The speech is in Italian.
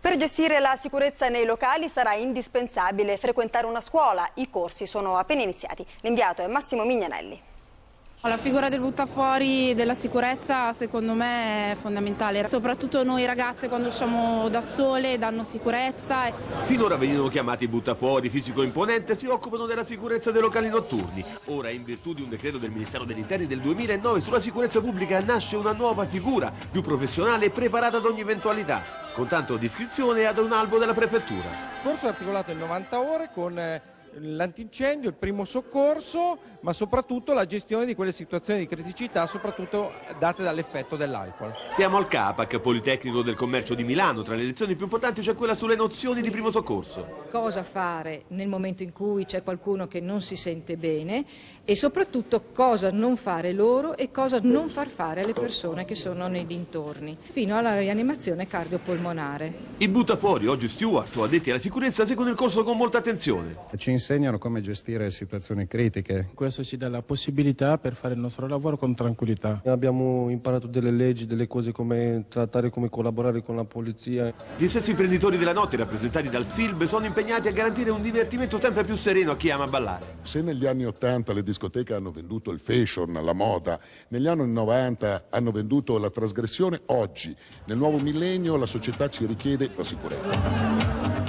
Per gestire la sicurezza nei locali sarà indispensabile frequentare una scuola. I corsi sono appena iniziati. L'inviato è Massimo Mignanelli. La figura del buttafuori della sicurezza secondo me è fondamentale, soprattutto noi ragazze quando usciamo da sole danno sicurezza. Finora venivano chiamati buttafuori, fisico imponente, si occupano della sicurezza dei locali notturni. Ora, in virtù di un decreto del Ministero degli Interni del 2009 sulla sicurezza pubblica, nasce una nuova figura, più professionale e preparata ad ogni eventualità, con tanto di iscrizione ad un albo della prefettura. Il corso è articolato in 90 ore con l'antincendio, il primo soccorso, ma soprattutto la gestione di quelle situazioni di criticità, soprattutto date dall'effetto dell'alcol. Siamo al CAPAC, Politecnico del Commercio di Milano. Tra le lezioni più importanti c'è quella sulle nozioni di primo soccorso. Cosa fare nel momento in cui c'è qualcuno che non si sente bene e soprattutto cosa non fare loro e cosa non far fare alle persone che sono nei dintorni, fino alla rianimazione cardiopolmonare. I buttafuori, oggi steward o addetti alla sicurezza, seguono il corso con molta attenzione. Ci insegnano come gestire situazioni critiche. Questo ci dà la possibilità per fare il nostro lavoro con tranquillità. Abbiamo imparato delle leggi, delle cose come trattare, come collaborare con la polizia. Gli stessi imprenditori della notte, rappresentati dal SILB, sono impegnati a garantire un divertimento sempre più sereno a chi ama ballare. Se negli anni 80 le discoteche hanno venduto il fashion, la moda, negli anni 90 hanno venduto la trasgressione, oggi, nel nuovo millennio, la società ci richiede la sicurezza.